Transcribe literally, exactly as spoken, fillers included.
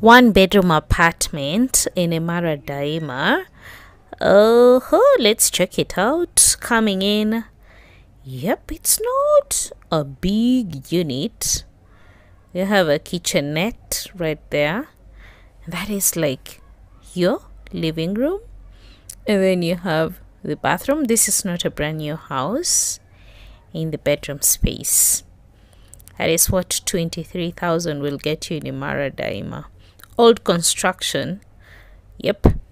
one bedroom apartment in Imaara Daima. Oh, let's check it out. Coming in, yep, it's not a big unit. You have a kitchenette right there. That is like your living room. And then you have the bathroom. This is not a brand new house. In the bedroom space, that is what twenty-three thousand will get you in Imaara Daima. Old construction. Yep,